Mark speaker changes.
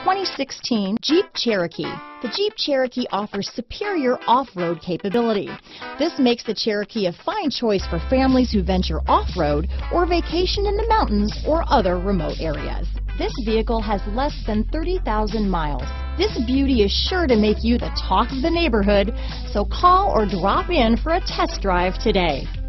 Speaker 1: 2016 Jeep Cherokee. The Jeep Cherokee offers superior off-road capability. This makes the Cherokee a fine choice for families who venture off-road or vacation in the mountains or other remote areas. This vehicle has less than 30,000 miles. This beauty is sure to make you the talk of the neighborhood, so call or drop in for a test drive today.